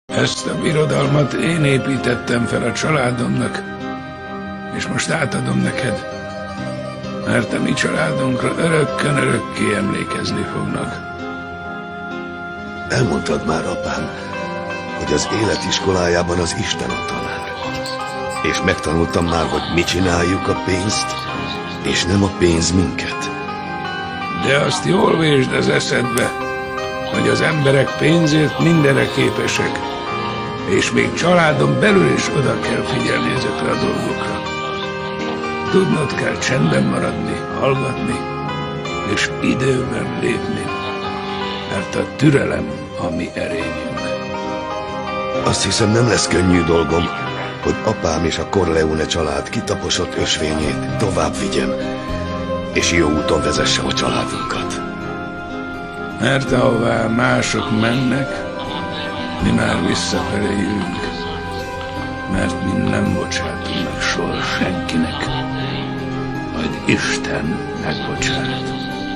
Ezt a birodalmat én építettem fel a családomnak, és most átadom neked, mert a mi családunkra örökkön-örökké emlékezni fognak. Elmondtad már, apám, hogy az élet iskolájában az Isten a tanár. És megtanultam már, hogy mi csináljuk a pénzt, és nem a pénz minket. De azt jól vésd az eszedbe, hogy az emberek pénzért mindenre képesek, és még családon belül is oda kell figyelni ezekre a dolgokra. Tudnod kell csendben maradni, hallgatni, és időben lépni, mert a türelem a mi erényünk. Azt hiszem, nem lesz könnyű dolgom, hogy apám és a Corleone család kitaposott ösvényét tovább vigyem, és jó úton vezessem a családunkat. Mert ahová mások mennek, mi már visszafelé jövünk, mert mi nem bocsátunk meg soha senkinek, majd Isten megbocsát.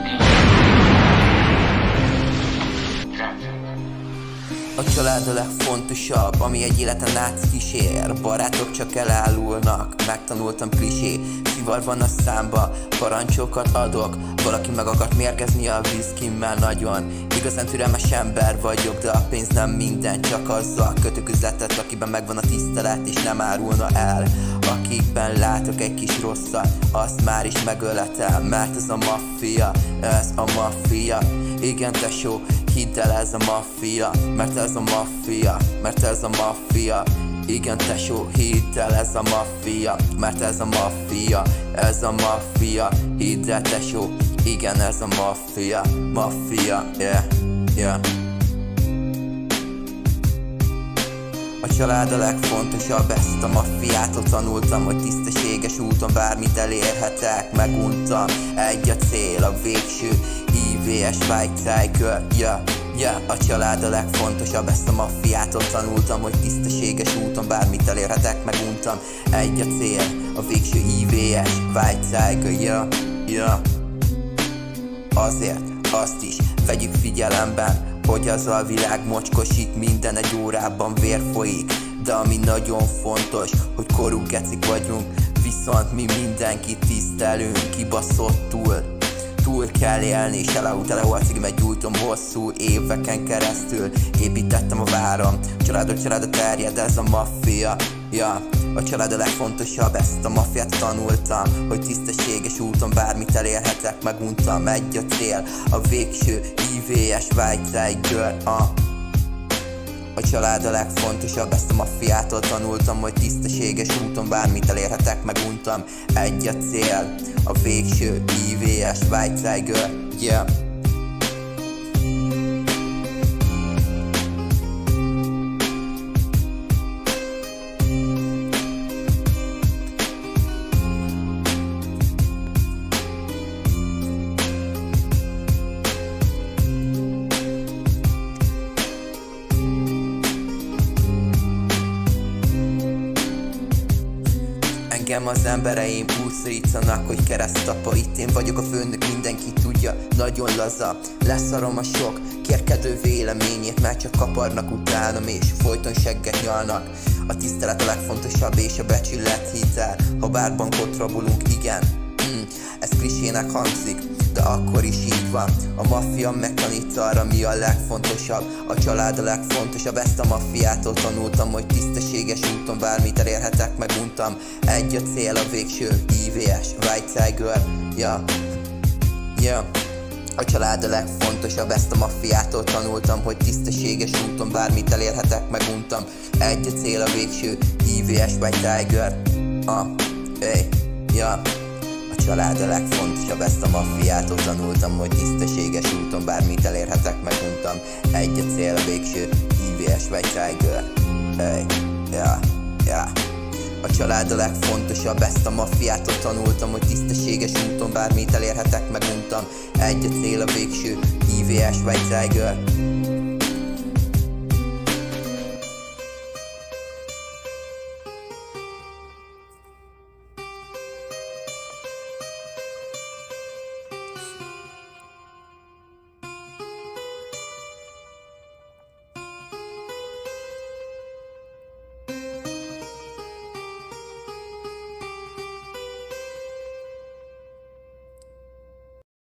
A család a legfontosabb, ami egy életen át kísér. Barátok csak elállulnak, megtanultam klisé. Szivar van a számba, parancsokat adok. Valaki meg akart mérgezni a viszkimmel nagyon. Igazán türelmes ember vagyok, de a pénz nem minden. Csak azzal kötök üzletet, akiben megvan a tisztelet és nem árulna el. Akikben látok egy kis rosszat, azt már is megöletem. Mert ez a maffia, ez a maffia. Igen tesó, hidd el, ez a maffia, mert ez a maffia, mert ez a maffia. Igen tesó, hidd el, ez a maffia, mert ez a maffia, ez a maffia. Hidd el tesó, igen, ez a maffia, maffia, yeah, yeah. A család a legfontosabb, ezt a maffiától tanultam, hogy tisztességes úton bármit elérhetek. Meguntam, egy a cél, a végső IVS Weizsäcker, yeah, yeah. A család a legfontosabb, ezt a maffiától tanultam, hogy tisztességes úton bármit elérhetek. Meguntam, egy a cél, a végső IVS Weizsäcker, yeah, yeah. Azért azt is vegyük figyelemben, hogy az a világ mocskosik, minden egy órában vér folyik. De ami nagyon fontos, hogy korunk gecik vagyunk, viszont mi mindenkit tisztelünk, kibaszottul. Túl kell élni, és teleholcigimet gyújtom hosszú éveken keresztül. Építettem a váram, családra terjed, ez a maffia, ja. A család a legfontosabb, ezt a maffiát tanultam, hogy tisztességes úton bármit elérhetek. Meguntam, egy a cél, a végső IVS Weizsäcker, A család a legfontosabb, ezt a maffiától tanultam, hogy tisztességes úton bármit elérhetek. Meguntam, egy a cél, a végső IVS Weizsäcker, yeah. Engem az embereim úgy szorítanak, hogy keresztapa, itt én vagyok a főnök, mindenki tudja, nagyon laza. Leszarom a sok kérkedő véleményét, mert csak kaparnak utánam, és folyton segget nyalnak. A tisztelet a legfontosabb, és a becsület hitel. Ha bár bankot rabolunk, igen, ez klisének hangzik, de akkor is így van. A maffia megtanít arra, mi a legfontosabb. A család a legfontosabb, ezt a maffiától tanultam, hogy tisztességes úton bármit elérhetek. Meguntam, egy a cél, a végső IVS Weizsäcker, yeah, yeah. A család a legfontosabb, ezt a maffiától tanultam, hogy tisztességes úton bármit elérhetek. Meguntam, egy a cél, a végső IVS Weizsäcker, hey, yeah. A család a legfontosabb, ezt a maffiától tanultam, hogy tisztességes úton bármit elérhetek. Meguntam, egy a cél, a végső IVS Weizsäcker, hey, yeah, yeah. A család a legfontosabb, ezt a maffiától tanultam, hogy tisztességes úton bármit elérhetek. Meguntam, egy a cél, a végső IVS Weizsäcker.